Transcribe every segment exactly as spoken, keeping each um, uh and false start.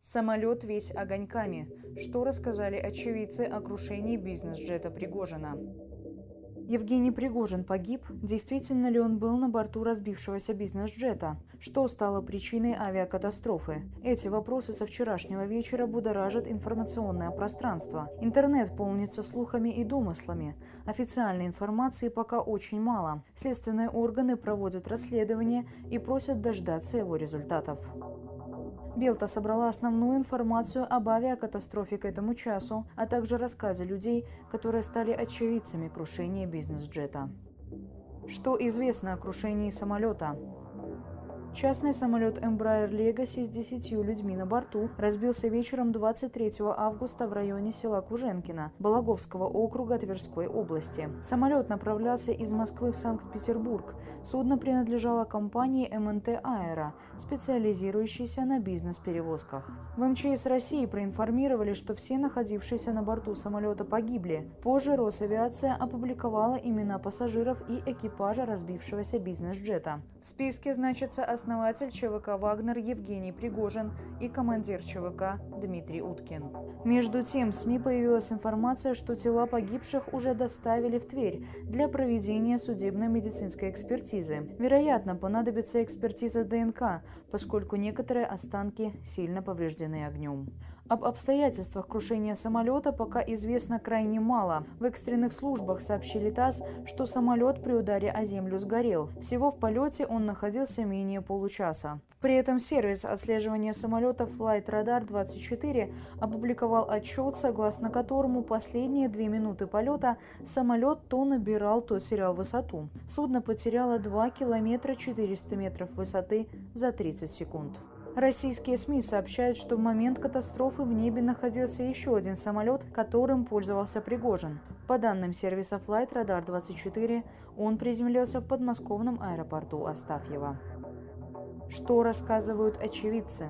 Самолет весь огоньками. Что рассказали очевидцы о крушении бизнес-джета Пригожина? Евгений Пригожин погиб? Действительно ли он был на борту разбившегося бизнес-джета? Что стало причиной авиакатастрофы? Эти вопросы со вчерашнего вечера будоражат информационное пространство. Интернет полнится слухами и домыслами. Официальной информации пока очень мало. Следственные органы проводят расследование и просят дождаться его результатов. Белта собрала основную информацию об авиакатастрофе к этому часу, а также рассказы людей, которые стали очевидцами крушения бизнес-джета. Что известно о крушении самолета? Частный самолет Embraer Legacy с десятью людьми на борту разбился вечером двадцать третьего августа в районе села Куженкино Балаговского округа Тверской области. Самолет направлялся из Москвы в Санкт-Петербург. Судно принадлежало компании эм эн тэ Аэро, специализирующейся на бизнес-перевозках. В эм че эс России проинформировали, что все находившиеся на борту самолета погибли. Позже Росавиация опубликовала имена пассажиров и экипажа разбившегося бизнес-джета. В списке значится основатель че вэ ка «Вагнер» Евгений Пригожин и командир че вэ ка Дмитрий Уткин. Между тем, в СМИ появилась информация, что тела погибших уже доставили в Тверь для проведения судебно-медицинской экспертизы. Вероятно, понадобится экспертиза дэ эн ка, поскольку некоторые останки сильно повреждены огнем. Об обстоятельствах крушения самолета пока известно крайне мало. В экстренных службах сообщили ТАСС, что самолет при ударе о землю сгорел. Всего в полете он находился менее получаса. При этом сервис отслеживания самолетов Flightradar двадцать четыре опубликовал отчет, согласно которому последние две минуты полета самолет то набирал, то терял высоту. Судно потеряло два километра четыреста метров высоты за тридцать секунд. Российские СМИ сообщают, что в момент катастрофы в небе находился еще один самолет, которым пользовался Пригожин. По данным сервиса Flightradar двадцать четыре, он приземлился в подмосковном аэропорту Астафьево. Что рассказывают очевидцы?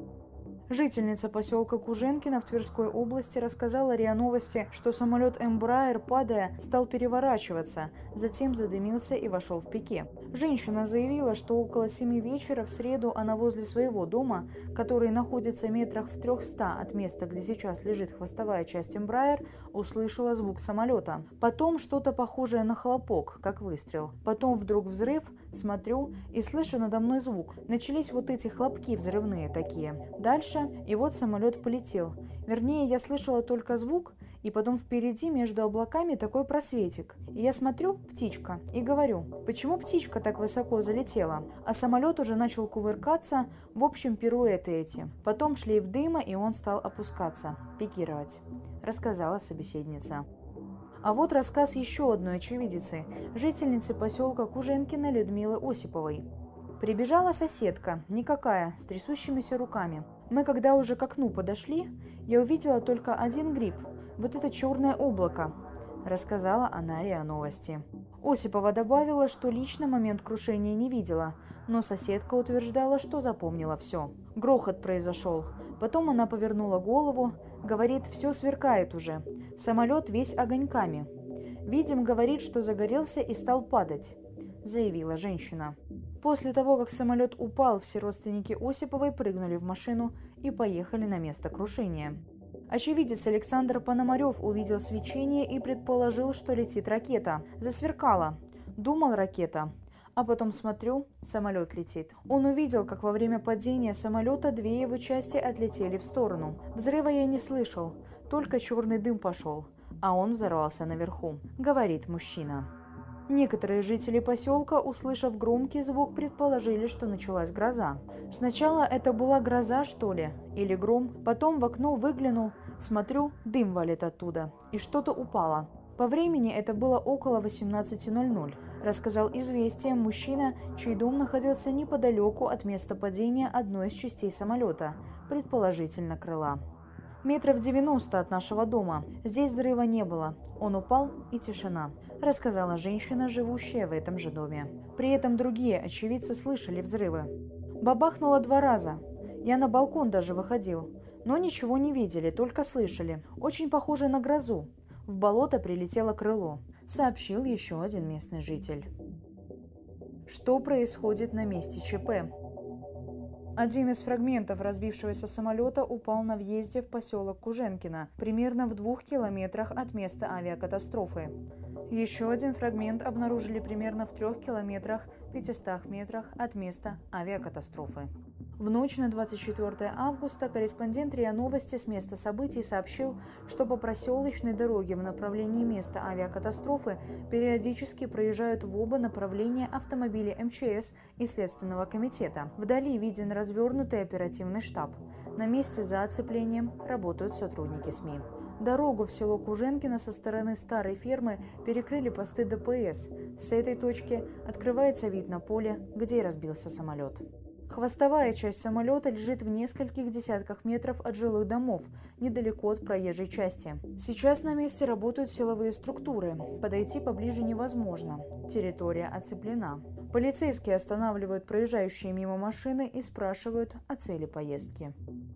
Жительница поселка Куженкино в Тверской области рассказала РИА Новости, что самолет Embraer, падая, стал переворачиваться, затем задымился и вошел в пике. Женщина заявила, что около семи вечера в среду она возле своего дома, который находится метрах в трехстах от места, где сейчас лежит хвостовая часть Embraer, услышала звук самолета. Потом что-то похожее на хлопок, как выстрел. Потом вдруг взрыв, смотрю и слышу надо мной звук. Начались вот эти хлопки взрывные такие. Дальше и вот самолет полетел. Вернее, я слышала только звук, и потом впереди между облаками такой просветик. И я смотрю, птичка, и говорю, почему птичка так высоко залетела? А самолет уже начал кувыркаться, в общем, пируэты эти. Потом шлейф дыма, и он стал опускаться, пикировать, рассказала собеседница. А вот рассказ еще одной очевидицы, жительницы поселка Куженкино Людмилы Осиповой. Прибежала соседка, никакая, с трясущимися руками. Мы, когда уже к окну подошли, я увидела только один гриб, вот это черное облако, рассказала она РИА Новости. Осипова добавила, что лично момент крушения не видела, но соседка утверждала, что запомнила все. Грохот произошел. Потом она повернула голову, говорит, все сверкает уже. Самолет весь огоньками. Видим, говорит, что загорелся и стал падать, заявила женщина. После того, как самолет упал, все родственники Осиповой прыгнули в машину и поехали на место крушения. Очевидец Александр Пономарев увидел свечение и предположил, что летит ракета. Засверкала. Думал, ракета. А потом смотрю, самолет летит. Он увидел, как во время падения самолета две его части отлетели в сторону. Взрыва я не слышал, только черный дым пошел, а он взорвался наверху, говорит мужчина. Некоторые жители поселка, услышав громкий звук, предположили, что началась гроза. Сначала это была гроза, что ли, или гром. Потом в окно выглянул, смотрю, дым валит оттуда, и что-то упало. По времени это было около восемнадцати ноль-ноль, рассказал «Известия» мужчина, чей дом находился неподалеку от места падения одной из частей самолета, предположительно крыла. Метров девяносто от нашего дома. Здесь взрыва не было. Он упал, и тишина, рассказала женщина, живущая в этом же доме. При этом другие очевидцы слышали взрывы. Бабахнуло два раза. Я на балкон даже выходил. Но ничего не видели, только слышали. Очень похоже на грозу. В болото прилетело крыло, сообщил еще один местный житель. Что происходит на месте ЧП? Один из фрагментов разбившегося самолета упал на въезде в поселок Куженкино, примерно в двух километрах от места авиакатастрофы. Еще один фрагмент обнаружили примерно в трех километрах пятистах метрах от места авиакатастрофы. В ночь на двадцать четвёртое августа корреспондент РИА Новости с места событий сообщил, что по проселочной дороге в направлении места авиакатастрофы периодически проезжают в оба направления автомобили эм че эс и Следственного комитета. Вдали виден развернутый оперативный штаб. На месте за оцеплением работают сотрудники СМИ. Дорогу в село Куженкино со стороны старой фермы перекрыли посты дэ пэ эс. С этой точки открывается вид на поле, где и разбился самолет. Хвостовая часть самолета лежит в нескольких десятках метров от жилых домов, недалеко от проезжей части. Сейчас на месте работают силовые структуры. Подойти поближе невозможно. Территория оцеплена. Полицейские останавливают проезжающие мимо машины и спрашивают о цели поездки.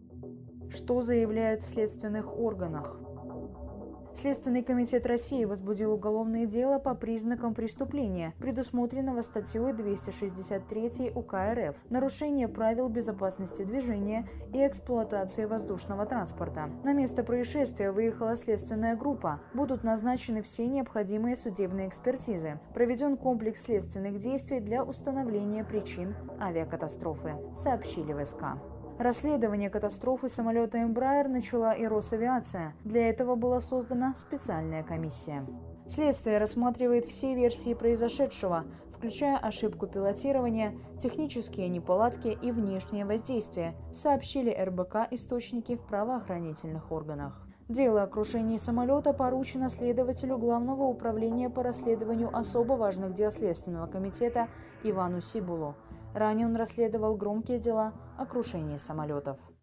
Что заявляют в следственных органах? Следственный комитет России возбудил уголовное дело по признакам преступления, предусмотренного статьей двести шестьдесят три УК эр эф «Нарушение правил безопасности движения и эксплуатации воздушного транспорта». На место происшествия выехала следственная группа. Будут назначены все необходимые судебные экспертизы. Проведен комплекс следственных действий для установления причин авиакатастрофы, сообщили в эс ка. Расследование катастрофы самолета Embraer начала и Росавиация. Для этого была создана специальная комиссия. Следствие рассматривает все версии произошедшего, включая ошибку пилотирования, технические неполадки и внешнее воздействие, сообщили эр бэ ка источники в правоохранительных органах. Дело о крушении самолета поручено следователю Главного управления по расследованию особо важных дел Следственного комитета Ивану Сибулу. Ранее он расследовал громкие дела о крушении самолетов.